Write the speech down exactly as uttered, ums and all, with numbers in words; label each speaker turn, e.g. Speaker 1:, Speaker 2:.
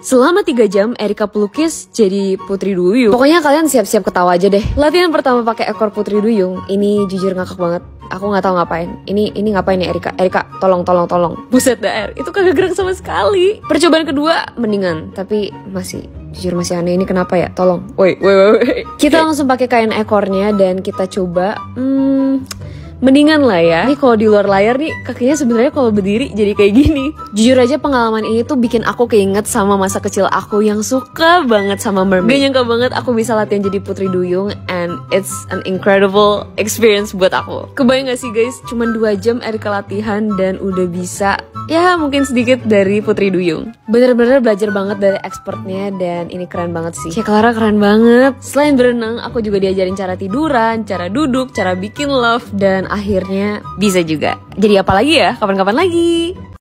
Speaker 1: Selama tiga jam, Erika pelukis jadi Putri Duyung. Pokoknya kalian siap-siap ketawa aja deh. Latihan pertama pakai ekor Putri Duyung. Ini jujur ngakak banget. Aku nggak tahu ngapain. Ini ini ngapain ya Erika? Erika, tolong tolong tolong. Buset dah, Er. Itu kagak gerak sama sekali. Percobaan kedua mendingan, tapi masih jujur masih aneh. Ini kenapa ya? Tolong. Woi, woi, woi. Kita langsung pakai kain ekornya dan kita coba. Hmm, mendingan lah ya. Ini kalau di luar layar nih kakinya sebenarnya kalau berdiri jadi kayak gini. Jujur aja pengalaman ini tuh bikin aku keinget sama masa kecil aku yang suka banget sama mermaid. Gak nyangka banget aku bisa latihan jadi Putri Duyung, and it's an incredible experience buat aku. Kebayang gak sih guys, cuman dua jam Erika latihan dan udah bisa ya mungkin sedikit dari Putri Duyung. Bener-bener belajar banget dari expertnya dan ini keren banget sih. Cek Clara keren banget. Selain berenang, aku juga diajarin cara tiduran, cara duduk, cara bikin love, dan akhirnya bisa juga. Jadi apa lagi ya? Kapan-kapan lagi.